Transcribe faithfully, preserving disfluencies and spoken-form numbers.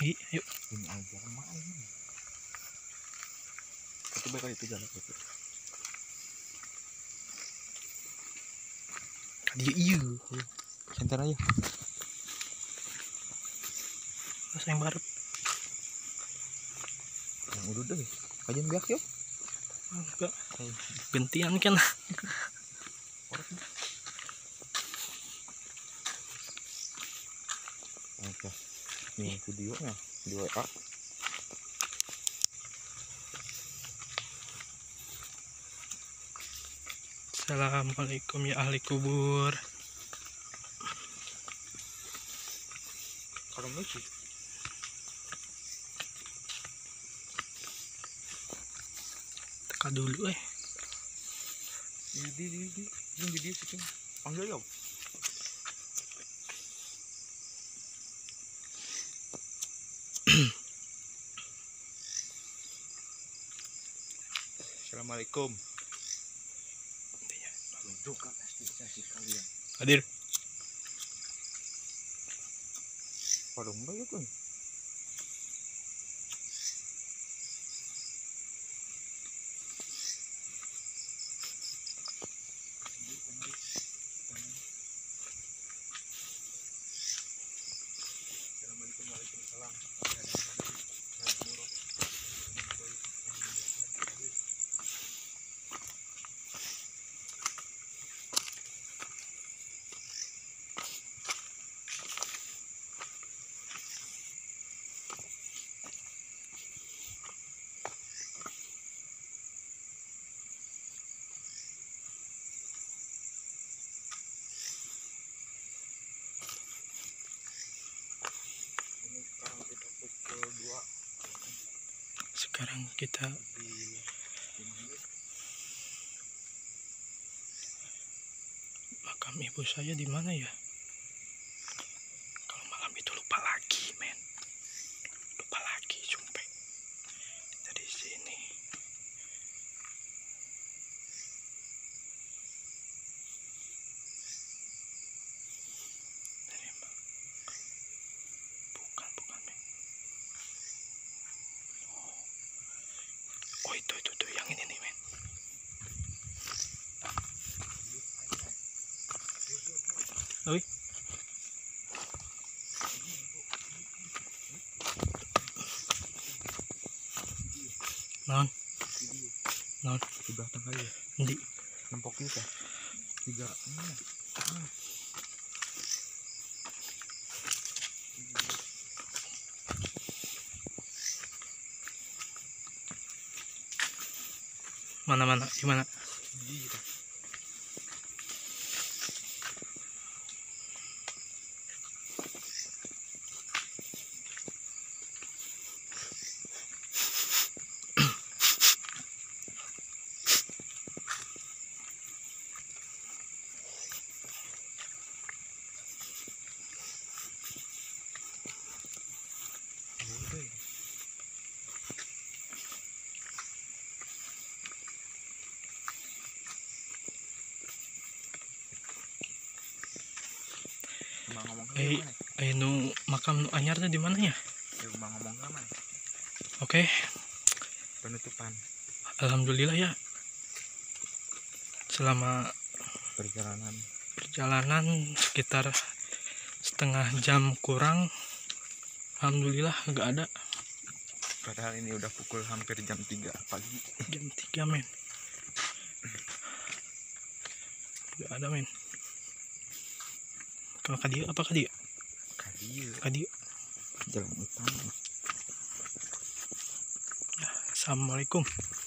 Lagi, yuk. Ini aja main. Coba kali itu jalan itu. Dia iya. Senter aja. Masa yang baru. Yang udah deh. Kajian biak yuk. Enggak. Gantian kan. Oke. Ini videonya di W A. Assalamualaikum ya ahli kubur. Kalau lucu. Teka dulu eh. Di di di di di video sih. Panggil yuk. Assalamualaikum. Tunjukkan prestasi kalian. Hadir. Pada mbak ya kan. Assalamualaikum warahmatullahi Sekarang kita makam ibu saya di mana ya? Kalau malam itu lupa lagi, men. Lupa lagi, sumpah. Dari sini. Dari mana? Bukan, bukan, men. Oh, itu, itu, itu yang ini nih, men. Oi. Non. Non. di belakang kali ya. Di. Nempok kita. Tiga. Hmm. Ah. Mana mana? Di mana? Gitu. Eh, eh nu makam nu anyar tuh di mana ya? Ya rumah ngomong aman. Oke. Penutupan. Alhamdulillah ya. Selama Perjalanan. perjalanan sekitar setengah jam kurang, alhamdulillah nggak ada. Padahal ini udah pukul hampir jam tiga pagi. Jam tiga, men. Nggak ada, men. Kalau kadia apa kadia? Kadia. Kadia. Jalan utama. Ya, assalamualaikum.